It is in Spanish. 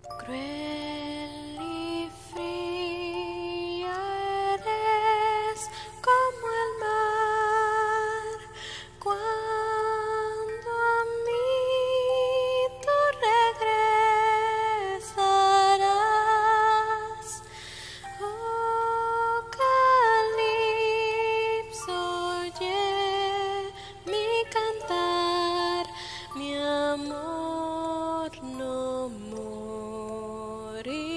Cruel y fría eres como el mar, cuando a mí tú regresarás. Oh, Calipso, oye mi cantar, mi amor no morirá.